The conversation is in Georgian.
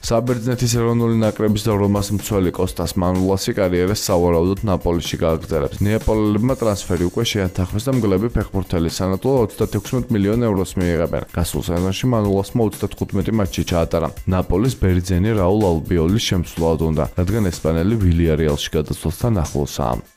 საბერძნეთის ეროვნული ნაკრების და რომას მცველი კოსტას მანოლასი კარიერას სავარაუდოდ ნაპოლიში გააგრძელებს. ნეაპოლელებმა ტრანსფერი უკვე შეათანხმეს და მგლები ფეხბურთელის სანაცვლოდ 36 მილიონ ევროს მიიღებენ. გასულ სეზონში მანოლასმა 35 მატჩი ჩაატარა. ნაპოლის ბერძენი რაულ ალბიოლის შემცვლად უნდა, რადგან ესპანელი ვილიარეალში გადასვლასთან ახლოსაა.